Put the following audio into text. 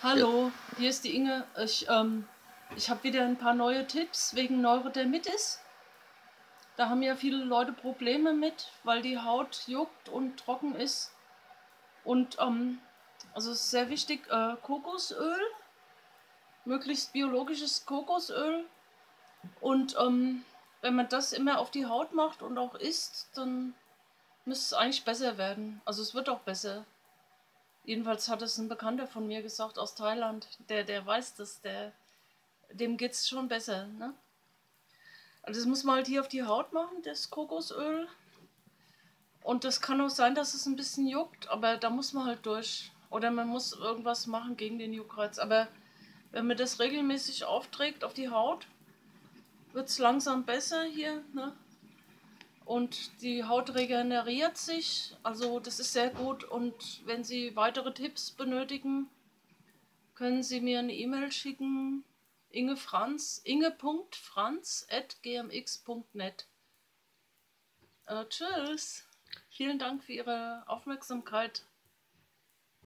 Hallo, hier ist die Inge. Ich habe wieder ein paar neue Tipps wegen Neurodermitis. Da haben ja viele Leute Probleme mit, weil die Haut juckt und trocken ist. Und also es ist sehr wichtig, Kokosöl, möglichst biologisches Kokosöl. Und wenn man das immer auf die Haut macht und auch isst, dann müsste es eigentlich besser werden. Also es wird auch besser. Jedenfalls hat es ein Bekannter von mir gesagt aus Thailand, der weiß das, dem geht es schon besser. Ne? Also das muss man halt hier auf die Haut machen, das Kokosöl. Und das kann auch sein, dass es ein bisschen juckt, aber da muss man halt durch. Oder man muss irgendwas machen gegen den Juckreiz. Aber wenn man das regelmäßig aufträgt auf die Haut, wird es langsam besser hier. Ne? Und die Haut regeneriert sich. Also das ist sehr gut. Und wenn Sie weitere Tipps benötigen, können Sie mir eine E-Mail schicken. inge.franz@gmx.net. Tschüss. Vielen Dank für Ihre Aufmerksamkeit.